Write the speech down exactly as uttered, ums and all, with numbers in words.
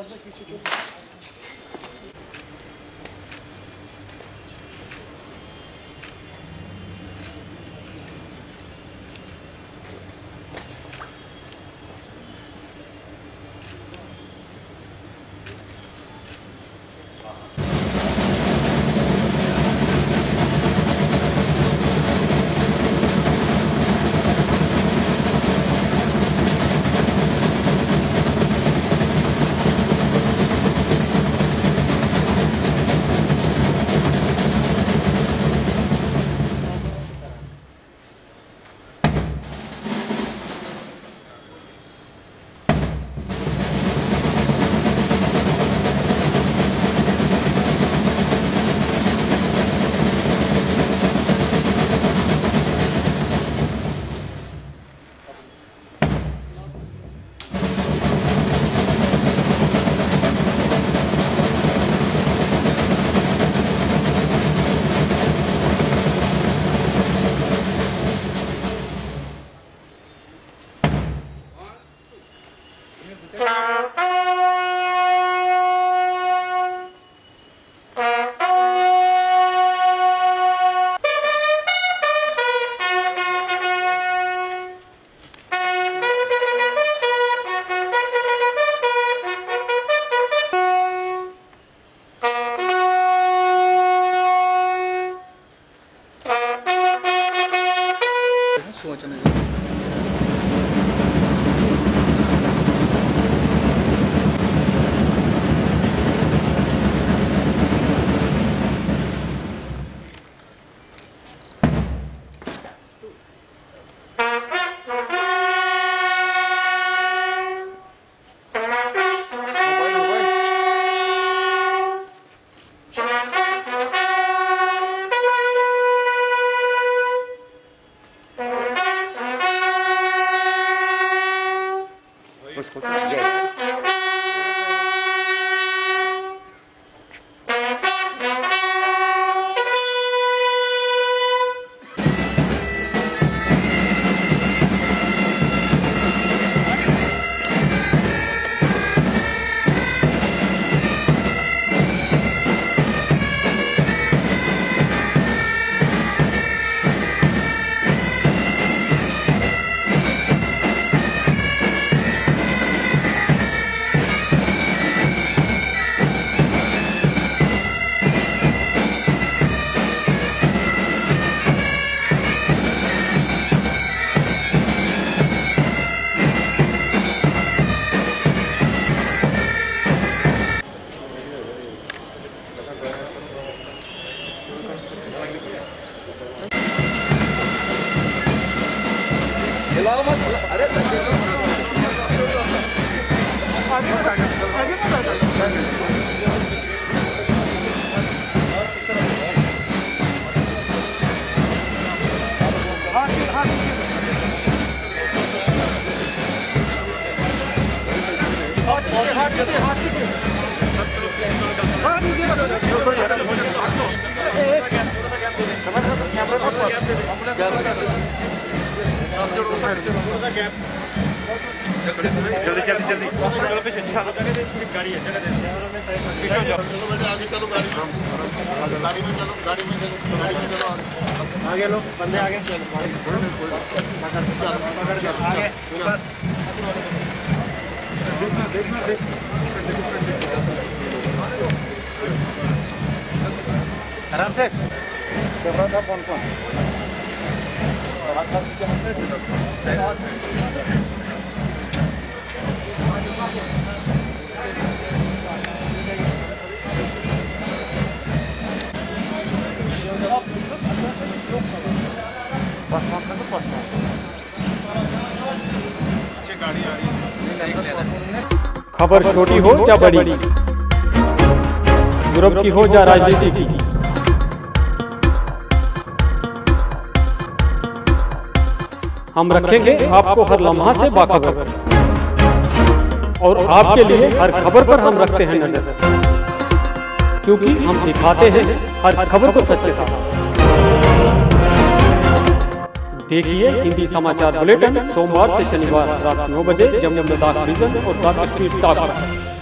जल्दी जल्दी जल्दी गाड़ी है आगे चलो गाड़ी गाड़ी में चलो गाड़ी में चलो गाड़ी में चलो आगे लो बंदे आगे चलो आगे देखना आराम से कैमरा था कौन कौन खबर छोटी हो या बड़ी, यूरोप की हो या राजनीति की, हम रखेंगे आपको हर लम्हा से बाखबर और आपके लिए हर खबर पर हम रखते हैं नजर, क्योंकि हम दिखाते हैं हर खबर को सच के साथ। देखिए हिंदी समाचार बुलेटिन सोमवार से शनिवार रात नौ बजे जमुना विजन और कश्मीर टाक।